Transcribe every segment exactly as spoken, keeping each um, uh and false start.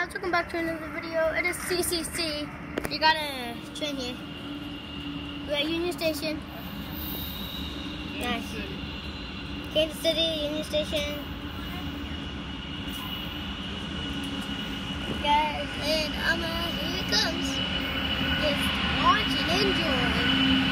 guys, welcome back to another video. It is C C C. You got a train here. We got Union Station. Nice. Kansas City, Union Station. Guys, and um, uh, here it comes. Just watch and enjoy.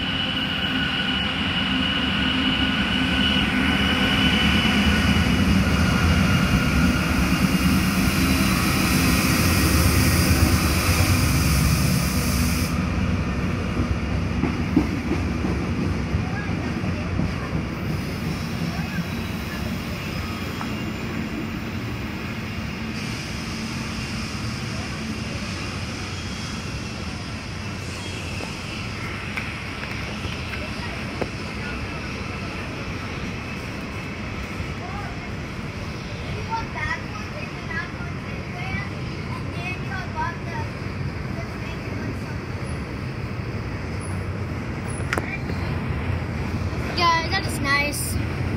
Nice.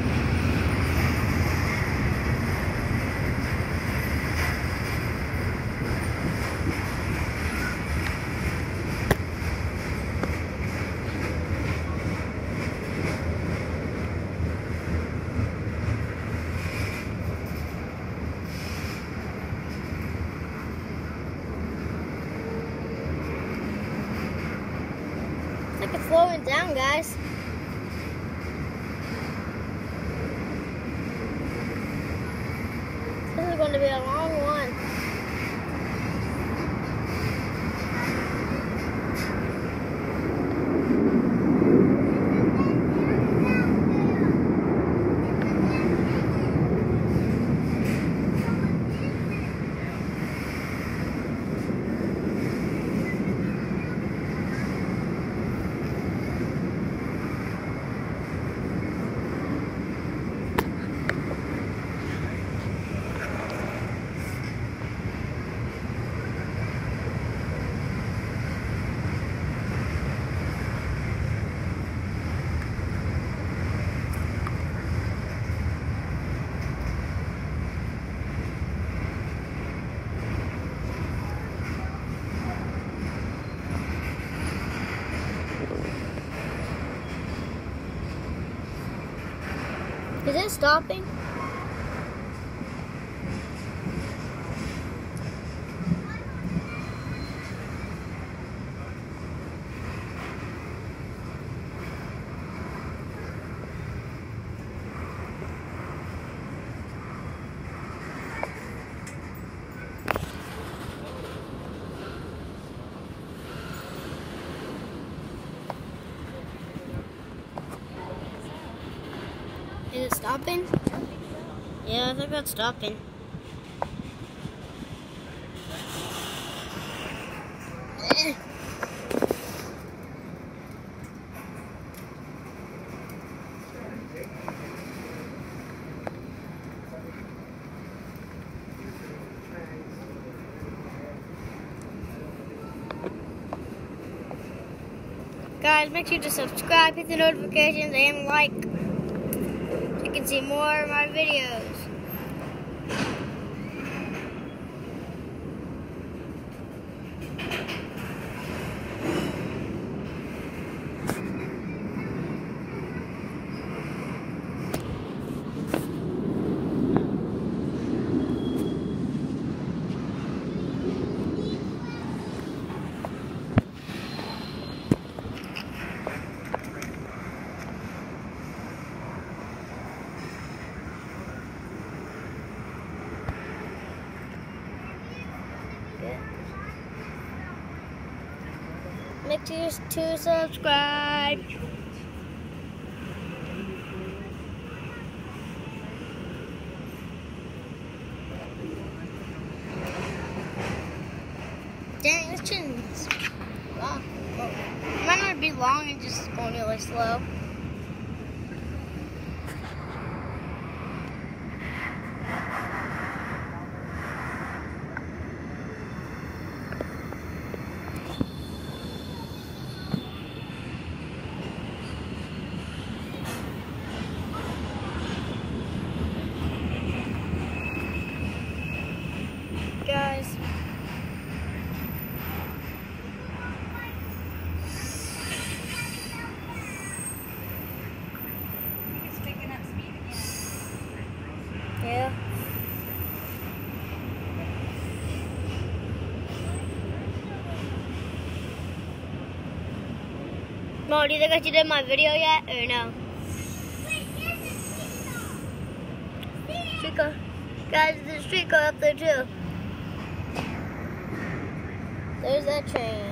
It's like it's slowing down, guys. This is going to be a long one. Is it stopping? Is it stopping? Yeah, I think that's stopping. Eh. Guys, make sure to subscribe, hit the notifications, and like. You can see more of my videos. Make sure to subscribe. Dang, this shouldn't be long. It might not be long and just going really slow. Guys, Mom, do you think I should do my video yet, or no? Street car. Guys, there's a street car up there too. There's that train.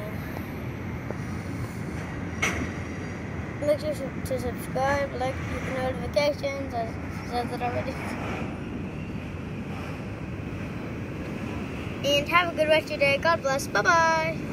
Make sure to subscribe, like, hit the notifications, as it says it already. And have a good rest of your day. God bless. Bye-bye.